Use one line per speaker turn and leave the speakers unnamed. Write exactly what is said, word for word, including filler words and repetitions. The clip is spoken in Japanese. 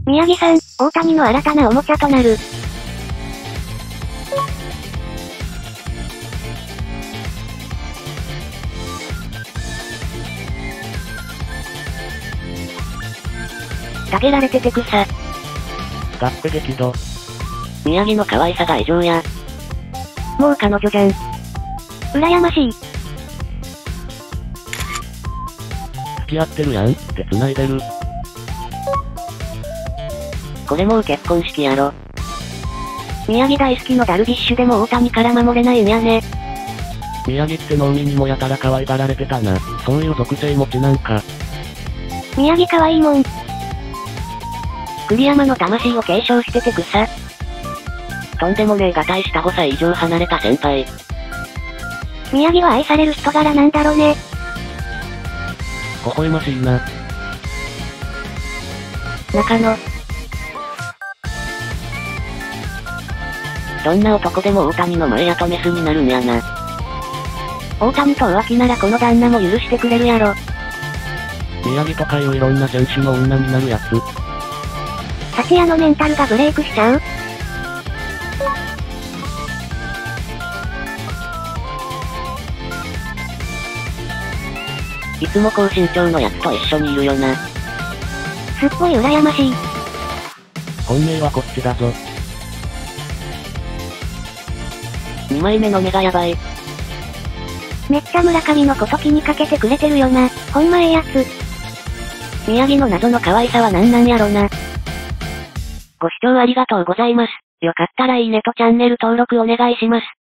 宮城さん、大谷の新たなおもちゃとなる。下げられてて草。
だって激怒。
宮城の可愛さが異常や。
もう彼女じゃん。羨ましい。
付き合ってるやんって繋いでる。
これもう結婚式やろ。
宮城大好きのダルビッシュでも大谷から守れないんやね。
宮城って能見にもやたら可愛がられてたな。そういう属性持ちなんか。
宮城可愛いもん。
栗山の魂を継承してて草。とんでもねえが大したごさい以上離れた先輩。
宮城は愛される人柄なんだろね。
微笑ましいな。
中野。
どんな男でも大谷の前やとメスになるんやな。
大谷と浮気ならこの旦那も許してくれるやろ。
宮城とかいういろんな選手の女になるやつ。
幸也のメンタルがブレイクしちゃう？
いつも高身長のやつと一緒にいるよな。
すっごい羨ましい。
本命はこっちだぞ。
にまいめの目がやばい。
めっちゃ村上のこと気にかけてくれてるよな。ほんまええやつ。
宮城の謎の可愛さはなんなんやろな。ご視聴ありがとうございます。よかったらいいねとチャンネル登録お願いします。